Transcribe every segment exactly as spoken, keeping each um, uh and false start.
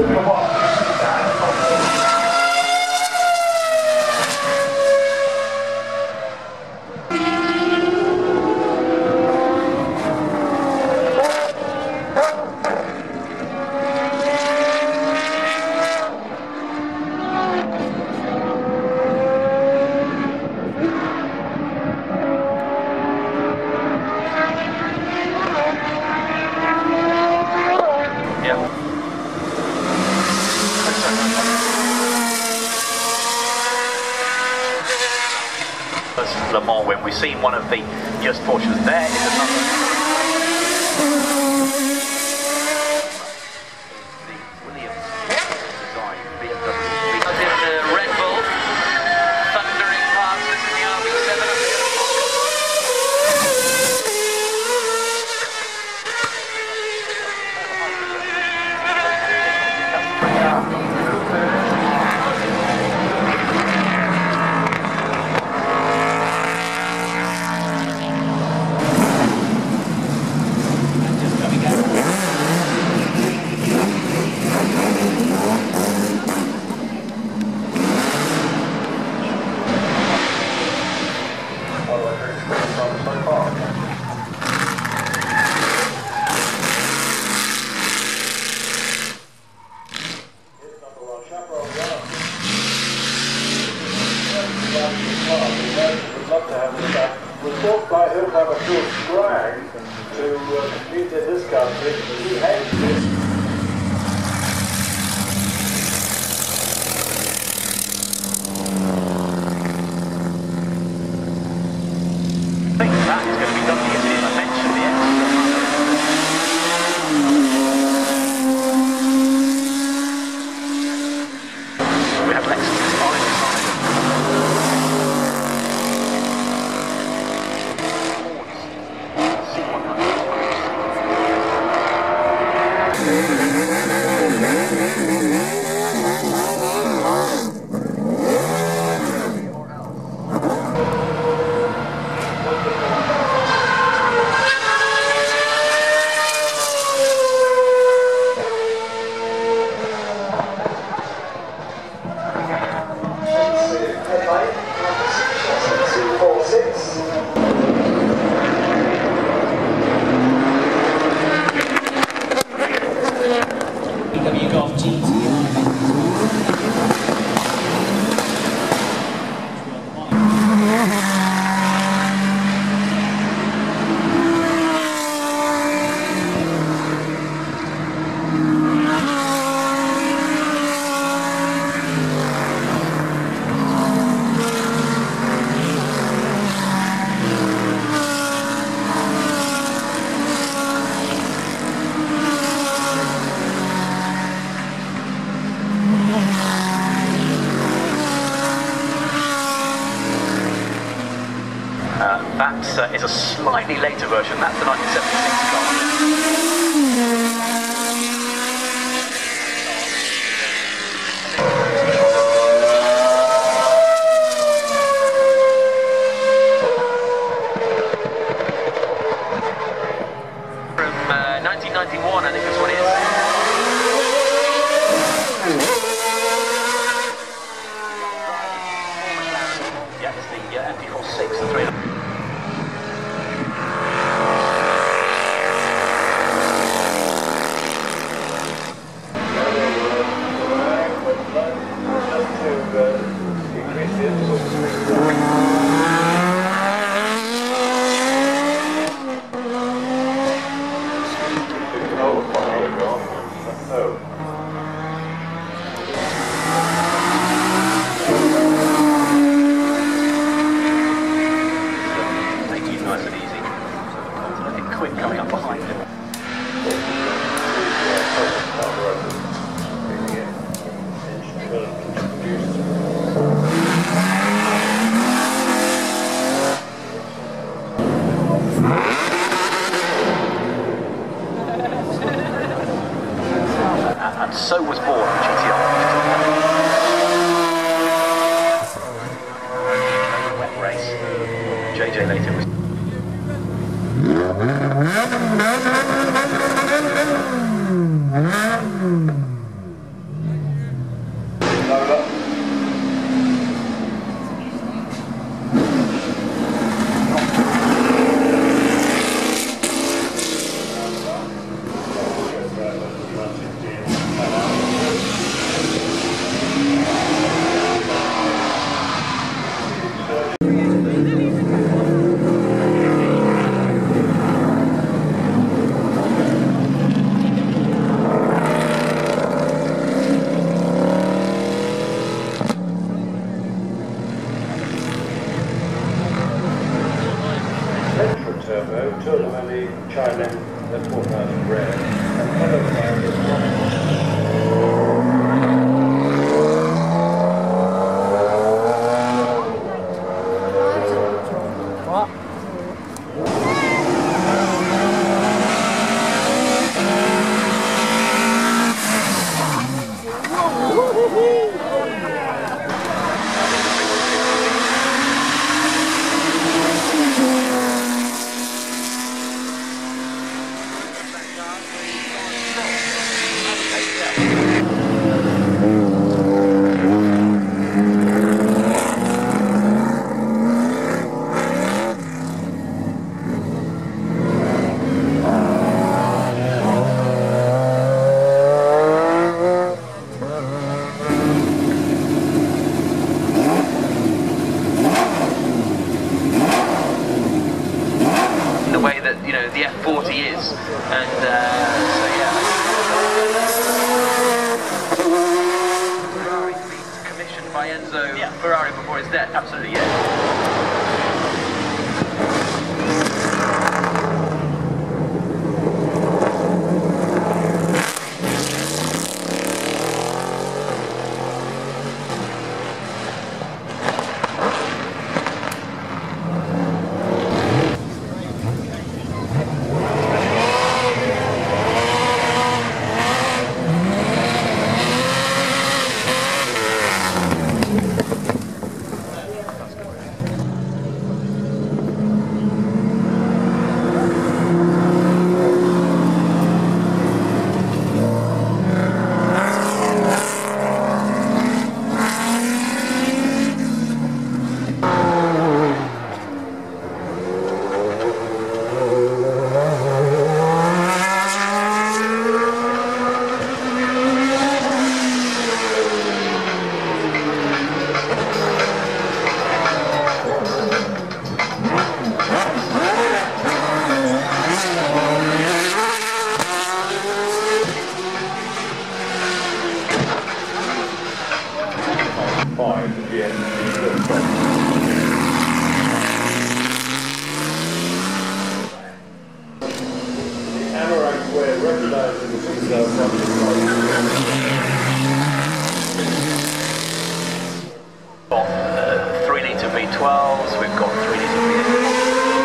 Le Mans win. We've seen one of the just fortunate. There is another. The Williams design B M W. The Red Bull thundering past us in the R B seven. Was bought by who have a full drag to uh, compete in this country. He hates this. I think that is going to be done easily, as I mentioned, the extra. We have Lexington on it. That uh, is a slightly later version. That's the nineteen seventy-six car. From uh, nineteen ninety-one, I think that's what it is. Yeah, it's the uh, M P four six, the three. Coming up behind him. and, and so was born G T R. Wet race. J J later was. That's four thousand red. And Hello Climb is one. Ferrari before his death, absolutely, yeah. three litre V twelves, we've got three litre V eight.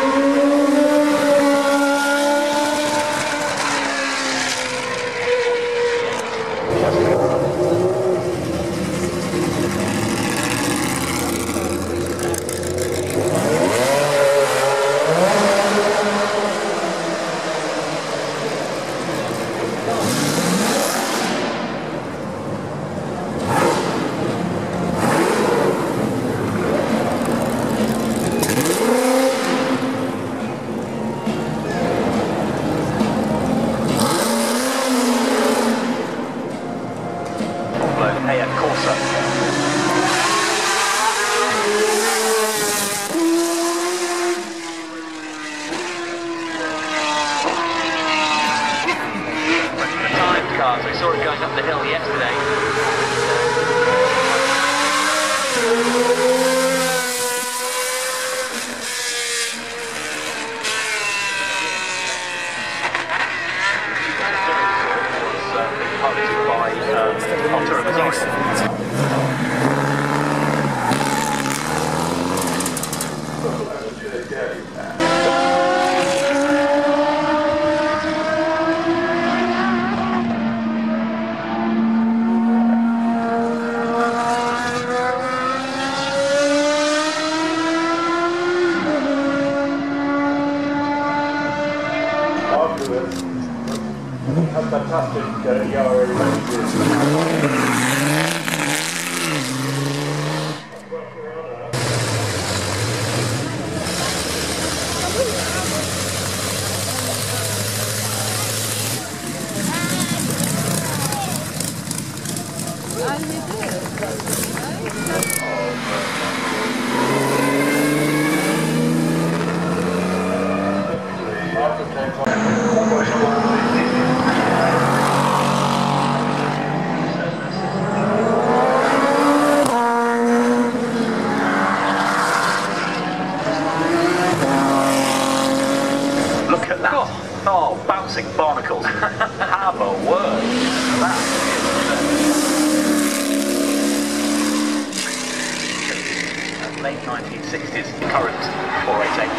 We saw it going up the hill yesterday. It was uh, published by um, Altura Missouri. Fantastic uh, E R A races. bouncing barnacles. Have a word. That is late nineteen sixties current four eighty-eight.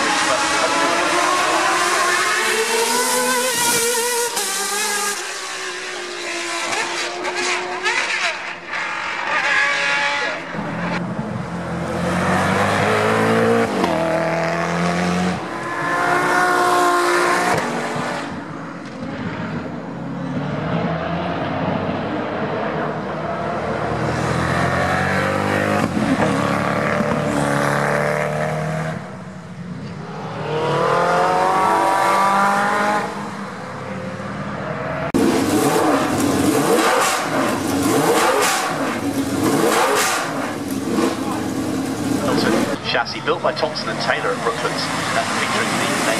Chassis built by Thompson and Taylor at Brooklands, that's featuring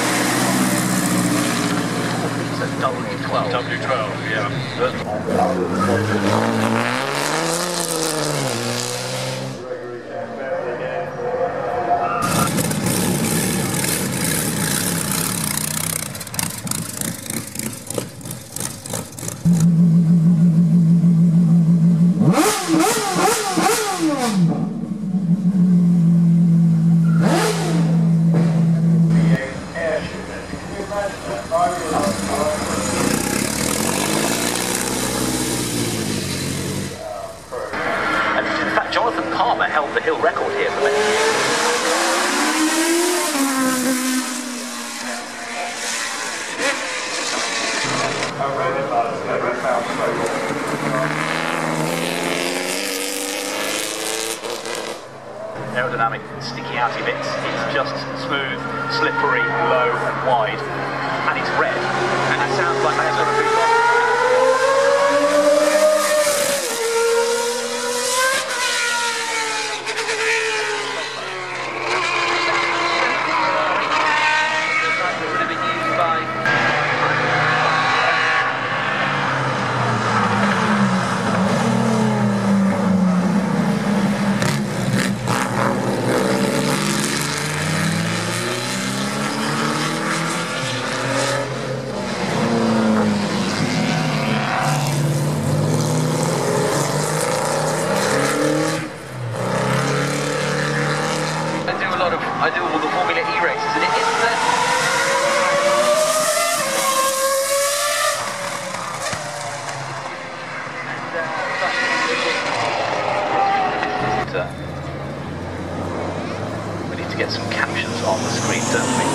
the name. W twelve. W twelve, yeah. Held the hill record here for many years. Aerodynamic sticky outy bits, it's just smooth, slippery, low and wide, and it's red, and it sounds like that's got to be I do all the Formula E races, and it isn't that. And, uh, we need to get some captions on the screen, don't we?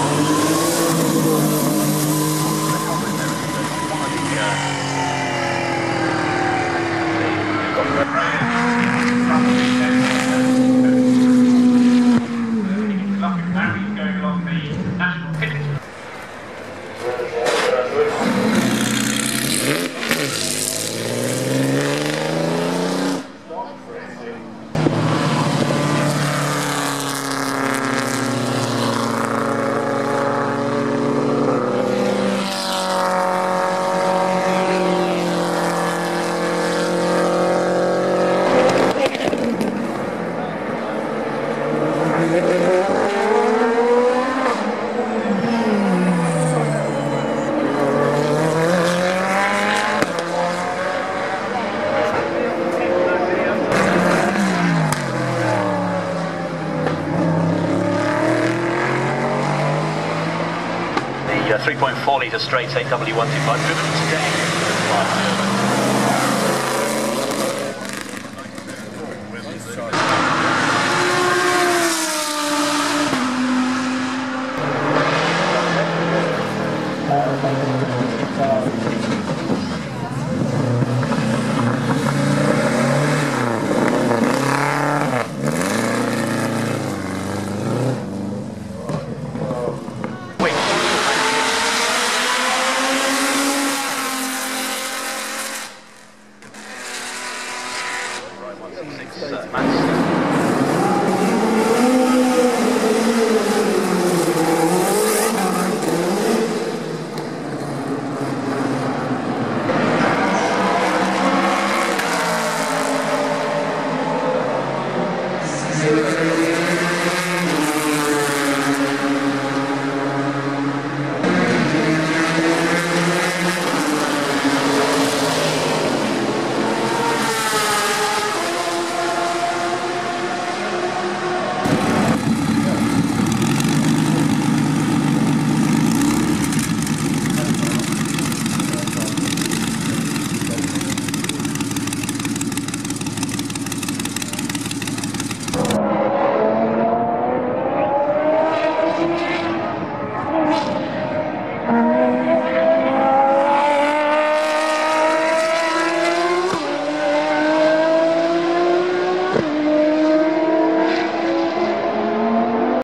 three point four litre straight eight W one twenty-five driven today.